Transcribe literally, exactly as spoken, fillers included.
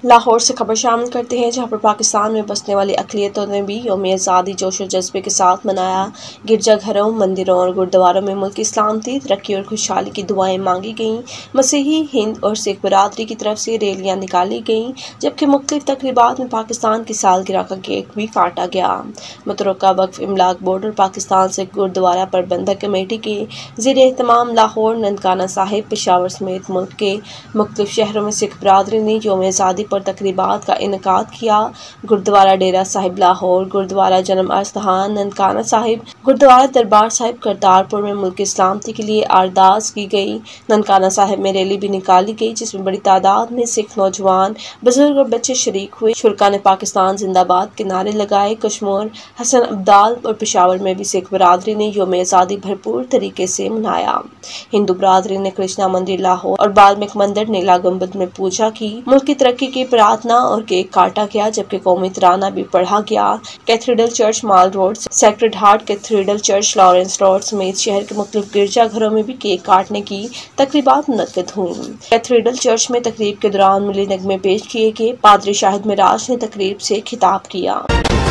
لاہور سے خبر شامل کرتے ہیں، جہاں پر پاکستان میں بسنے والی اقلیتوں نے بھی یوم آزادی جوش و جذبے کے ساتھ منایا۔ گرجا گھروں، مندروں اور گردواروں میں ملک سلامتی، ترقی اور خوشحالی کی دعائیں مانگی گئیں۔ مسیحی، ہند اور سکھ برادری کی طرف سے ریلیاں نکالی گئیں، جبکہ مختلف تقریبات میں پاکستان کی سالگرہ کا کیک بھی کاٹا گیا۔ متروکہ وقف املاک بورڈ اور پاکستان سکھ گردوارہ پربندھک کمیٹی کے زیر اہتمام لاہور، ننکانہ صاحب، پشاور سمیت ملک کے مختلف شہروں میں سکھ برادری نے یوم آزادی پر تقریبات کا انعقاد کیا۔ گردوارہ ڈیرہ صاحب لاہور، گردوارہ جنم استھان ننکانہ صاحب، گردوارہ دربار صاحب کرتارپور میں ملک کی سلامتی کے لیے ارداس کی گئی۔ ننکانہ صاحب میں ریلی بھی نکالی گئی، جس میں بڑی تعداد میں سکھ نوجوان، بزرگ اور بچے شریک ہوئے۔ شرکاء نے پاکستان زندہ باد کے نعرے لگائے۔ کشمور، حسن ابدال اور پشاور میں بھی سکھ برادری نے یوم آزادی بھرپور طریقے سے منایا۔ ہندو برادری نے کرشنا مندر لاہور اور بالمک مندر نیلا گنبد میں پوجا کی۔ ملک کی ترقی کی پرارتھنا اور کیک کاٹا گیا، جبکہ قومی ترانہ بھی پڑھا گیا۔ Cathedral church mall road, sacred heart cathedral church Lawrence road سمیت شہر کے مختلف گرجا گھروں میں بھی کیک کاٹنے کی تقریبات منعقد ہوئیں۔ کیتھیڈرل چرچ میں تقریب کے دوران ملی نغمے پیش کیے گئے۔ پادری شاہد معراج نے تقریب سے خطاب کیا۔